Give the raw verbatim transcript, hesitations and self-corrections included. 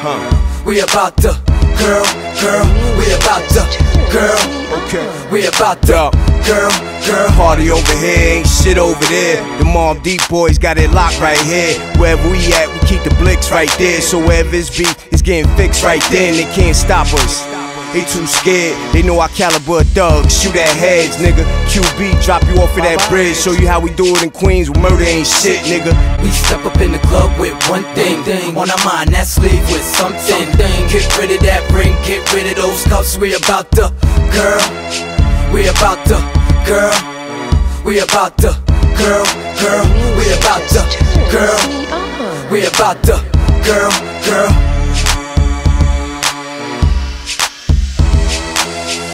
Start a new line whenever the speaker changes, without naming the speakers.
Huh.
We about to, girl, girl, we about to, girl,
Okay.
we about to, girl, girl.
Party over here, ain't shit over there. The Mobb Deep boys got it locked right here. Wherever we at, we keep the blicks right there. So wherever it's beat, it's getting fixed right there, and they can't stop us. They too scared, they know our caliber of thugs. Shoot at heads, nigga. Q B, drop you off of that bridge. Show you how we do it in Queens, where murder ain't shit, nigga.
We step up in the club with one thing, thing on our mind, that's leave with something. Thing. Get rid of that ring, get rid of those cuffs. We about to, girl, we about to, girl, we about to, girl, girl, we about to, girl, we about to, girl, girl.